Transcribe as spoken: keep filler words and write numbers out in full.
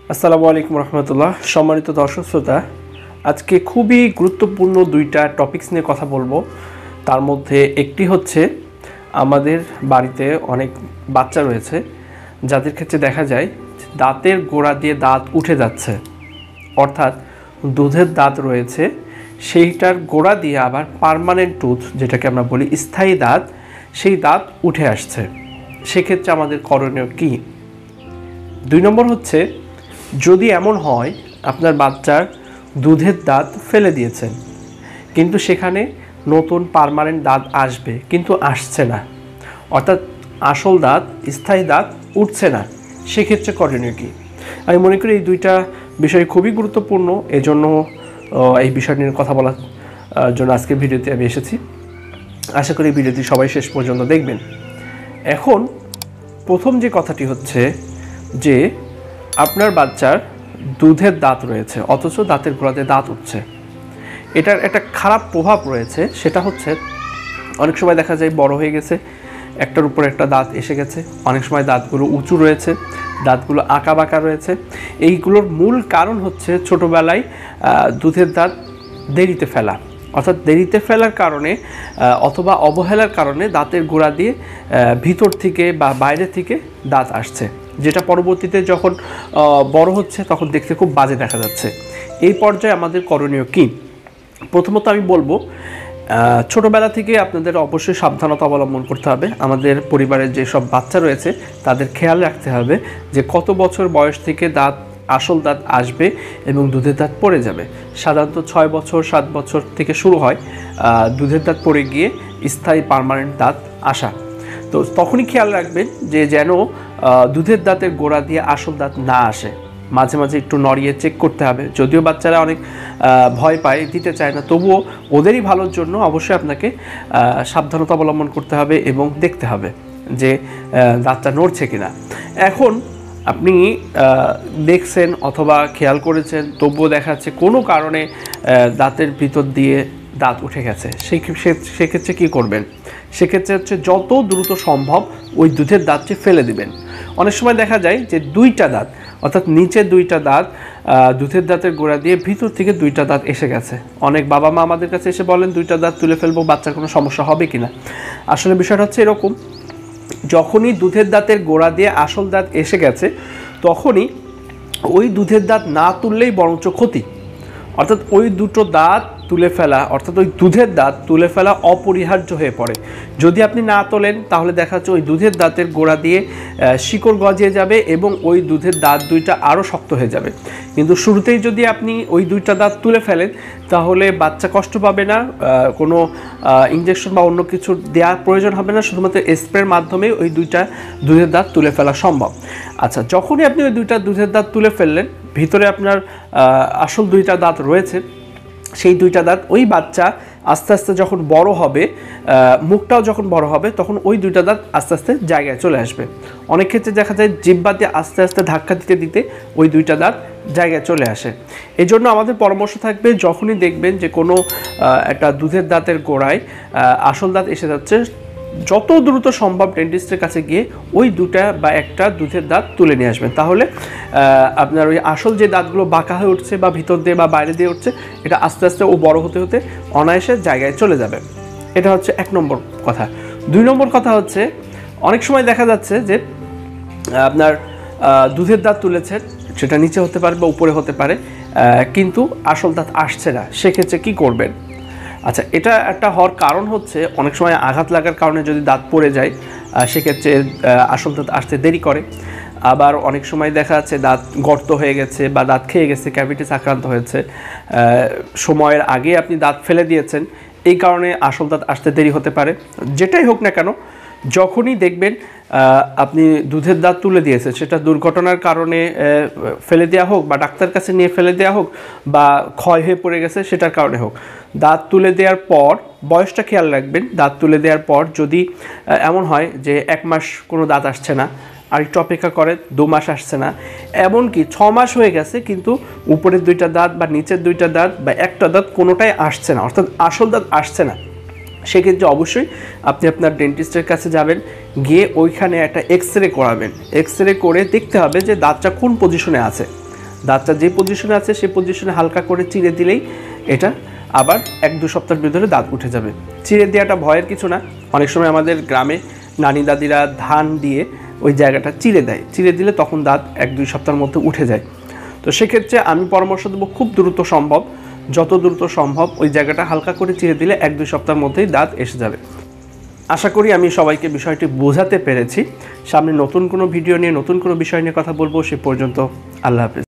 আসসালামু আলাইকুম রহমতুল্লাহ। সম্মানিত দর্শক শ্রোতা, আজকে খুবই গুরুত্বপূর্ণ দুইটা টপিকস নিয়ে কথা বলবো। তার মধ্যে একটি হচ্ছে আমাদের বাড়িতে অনেক বাচ্চা রয়েছে যাদের ক্ষেত্রে দেখা যায় দাঁতের গোড়া দিয়ে দাঁত উঠে যাচ্ছে, অর্থাৎ দুধের দাঁত রয়েছে সেইটার গোড়া দিয়ে আবার পার্মানেন্ট টুথ, যেটাকে আমরা বলি স্থায়ী দাঁত, সেই দাঁত উঠে আসছে। সেক্ষেত্রে আমাদের করণীয় কী? দুই নম্বর হচ্ছে, যদি এমন হয় আপনার বাচ্চার দুধের দাঁত ফেলে দিয়েছেন কিন্তু সেখানে নতুন পার্মানেন্ট দাঁত আসবে কিন্তু আসছে না, অর্থাৎ আসল দাঁত স্থায়ী দাঁত উঠছে না, সেক্ষেত্রে করণীয় কী? আমি মনে করি এই দুইটা বিষয় খুবই গুরুত্বপূর্ণ, এজন্য এই বিষয় নিয়ে কথা বলার জন্য আজকের ভিডিওতে আমি এসেছি। আশা করি ভিডিওটি সবাই শেষ পর্যন্ত দেখবেন। এখন প্রথম যে কথাটি হচ্ছে যে আপনার বাচ্চার দুধের দাঁত রয়েছে অথচ দাঁতের গোড়াতে দাঁত উঠছে, এটার একটা খারাপ প্রভাব রয়েছে। সেটা হচ্ছে অনেক সময় দেখা যায় বড় হয়ে গেছে, একটার উপর একটা দাঁত এসে গেছে, অনেক সময় দাঁতগুলো উঁচু রয়েছে, দাঁতগুলো আঁকা বাঁকা রয়েছে। এইগুলোর মূল কারণ হচ্ছে ছোটোবেলায় দুধের দাঁত দেরিতে ফেলা, অর্থাৎ দেরিতে ফেলার কারণে অথবা অবহেলার কারণে দাঁতের গোড়া দিয়ে ভিতর থেকে বা বাইরে থেকে দাঁত আসছে, যেটা পরবর্তীতে যখন বড় হচ্ছে তখন দেখতে খুব বাজে দেখা যাচ্ছে। এই পর্যায়ে আমাদের করণীয় কী? প্রথমত আমি বলবো, ছোটোবেলা থেকে আপনাদের অবশ্যই সাবধানতা অবলম্বন করতে হবে। আমাদের পরিবারের যেসব বাচ্চা রয়েছে তাদের খেয়াল রাখতে হবে যে কত বছর বয়স থেকে দাঁত আসল দাঁত আসবে এবং দুধের দাঁত পড়ে যাবে। সাধারণত ছয় বছর সাত বছর থেকে শুরু হয় দুধের দাঁত পড়ে গিয়ে স্থায়ী পার্মানেন্ট দাঁত আসা। তো তখনই খেয়াল রাখবেন যে যেন দুধের দাঁতের গোড়া দিয়ে আসল দাঁত না আসে। মাঝে মাঝে একটু নড়িয়ে চেক করতে হবে। যদিও বাচ্চারা অনেক ভয় পায়, দিতে চায় না, তবুও ওদেরই ভালোর জন্য অবশ্যই আপনাকে সাবধানতা অবলম্বন করতে হবে এবং দেখতে হবে যে দাঁতটা নড়ছে কিনা। এখন আপনি দেখছেন অথবা খেয়াল করেছেন তবুও দেখা যাচ্ছে কোনো কারণে দাঁতের ভিতর দিয়ে দাঁত উঠে গেছে, সেই সেক্ষেত্রে কী করবেন? সেক্ষেত্রে হচ্ছে যত দ্রুত সম্ভব ওই দুধের দাঁতটি ফেলে দিবেন। অনেক সময় দেখা যায় যে দুইটা দাঁত, অর্থাৎ নিচে দুইটা দাঁত দুধের দাঁতের গোড়া দিয়ে ভিতর থেকে দুইটা দাঁত এসে গেছে। অনেক বাবা মা আমাদের কাছে এসে বলেন দুইটা দাঁত তুলে ফেলবো, বাচ্চার কোনো সমস্যা হবে কিনা। আসলে বিষয়টা হচ্ছে এরকম, যখনই দুধের দাঁতের গোড়া দিয়ে আসল দাঁত এসে গেছে তখনই ওই দুধের দাঁত না তুললেই বরঞ্চ ক্ষতি। অর্থাৎ ওই দুটো দাঁত তুলে ফেলা, অর্থাৎ ওই দুধের দাঁত তুলে ফেলা অপরিহার্য হয়ে পড়ে। যদি আপনি না তোলেন তাহলে দেখা যাচ্ছে ওই দুধের দাঁতের গোড়া দিয়ে শিকড় গজিয়ে যাবে এবং ওই দুধের দাঁত দুইটা আরও শক্ত হয়ে যাবে। কিন্তু শুরুতেই যদি আপনি ওই দুইটা দাঁত তুলে ফেলেন তাহলে বাচ্চা কষ্ট পাবে না, কোনো ইঞ্জেকশন বা অন্য কিছু দেওয়ার প্রয়োজন হবে না, শুধুমাত্র স্প্রের মাধ্যমে ওই দুইটা দুধের দাঁত তুলে ফেলা সম্ভব। আচ্ছা, যখনই আপনি ওই দুইটা দুধের দাঁত তুলে ফেললেন, ভিতরে আপনার আসল দুইটা দাঁত রয়েছে, সেই দুইটা দাঁত ওই বাচ্চা আস্তে আস্তে যখন বড় হবে, মুখটাও যখন বড় হবে, তখন ওই দুইটা দাঁত আস্তে আস্তে জায়গায় চলে আসবে। অনেক ক্ষেত্রে দেখা যায় জিহ্বা দিয়ে আস্তে আস্তে ধাক্কা দিতে দিতে ওই দুইটা দাঁত জায়গায় চলে আসে। এই জন্য আমাদের পরামর্শ থাকবে, যখনই দেখবেন যে কোনো একটা দুধের দাঁতের গোড়ায় আসল দাঁত এসে যাচ্ছে, যত দ্রুত সম্ভব ডেন্টিস্টের কাছে গিয়ে ওই দুটা বা একটা দুধের দাঁত তুলে নিয়ে আসবেন। তাহলে আপনার ওই আসল যে দাঁতগুলো বাঁকা হয়ে উঠছে বা ভিতর দিয়ে বা বাইরে দিয়ে উঠছে, এটা আস্তে আস্তে ও বড় হতে হতে অনায়াসে জায়গায় চলে যাবে। এটা হচ্ছে এক নম্বর কথা। দুই নম্বর কথা হচ্ছে, অনেক সময় দেখা যাচ্ছে যে আপনার দুধের দাঁত তুলেছেন, সেটা নিচে হতে পারে বা উপরে হতে পারে, কিন্তু আসল দাঁত আসছে না, সেক্ষেত্রে কী করবেন? আচ্ছা, এটা একটা হওয়ার কারণ হচ্ছে অনেক সময় আঘাত লাগার কারণে যদি দাঁত পড়ে যায় সেক্ষেত্রে আসল দাঁত আসতে দেরি করে। আবার অনেক সময় দেখা যাচ্ছে দাঁত গর্ত হয়ে গেছে বা দাঁত খেয়ে গেছে, ক্যাভিটিস আক্রান্ত হয়েছে, সময়ের আগে আপনি দাঁত ফেলে দিয়েছেন, এই কারণে আসল দাঁত আসতে দেরি হতে পারে। যেটাই হোক না কেন, যখনই দেখবেন আপনি দুধের দাঁত তুলে দিয়েছে, সেটা দুর্ঘটনার কারণে ফেলে দেওয়া হোক বা ডাক্তার কাছে নিয়ে ফেলে দেওয়া হোক বা ক্ষয় হয়ে পড়ে গেছে সেটার কারণে হোক, দাঁত তুলে দেওয়ার পর বয়সটা খেয়াল রাখবেন। দাঁত তুলে দেওয়ার পর যদি এমন হয় যে এক মাস কোনো দাঁত আসছে না, আর একটু অপেক্ষা করে দু মাস আসছে না, এমনকি ছ মাস হয়ে গেছে কিন্তু উপরের দুইটা দাঁত বা নিচের দুইটা দাঁত বা একটা দাঁত কোনোটাই আসছে না, অর্থাৎ আসল দাঁত আসছে না, সেক্ষেত্রে অবশ্যই আপনি আপনার ডেন্টিস্টের কাছে যাবেন, গিয়ে ওইখানে একটা এক্স রে করাবেন। এক্স রে করে দেখতে হবে যে দাঁতটা কোন পজিশনে আছে। দাঁতটা যে পজিশনে আছে সেই পজিশনে হালকা করে চিড়ে দিলেই এটা আবার এক দু সপ্তাহের ভিতরে দাঁত উঠে যাবে। চিড়ে দেওয়াটা ভয়ের কিছু না। অনেক সময় আমাদের গ্রামে নানি দাদিরা ধান দিয়ে ওই জায়গাটা চিড়ে দেয়, চিড়ে দিলে তখন দাঁত এক দুই সপ্তাহের মধ্যে উঠে যায়। তো সেক্ষেত্রে আমি পরামর্শ দেবো খুব দ্রুত সম্ভব, যত দ্রুত সম্ভব ওই জায়গাটা হালকা করে চিড়ে দিলে এক দুই সপ্তাহের মধ্যেই দাঁত এসে যাবে। আশা করি আমি সবাইকে বিষয়টি বোঝাতে পেরেছি। সামনে নতুন কোনো ভিডিও নিয়ে নতুন কোনো বিষয় নিয়ে কথা বলবো। সে পর্যন্ত আল্লাহ হাফেজ।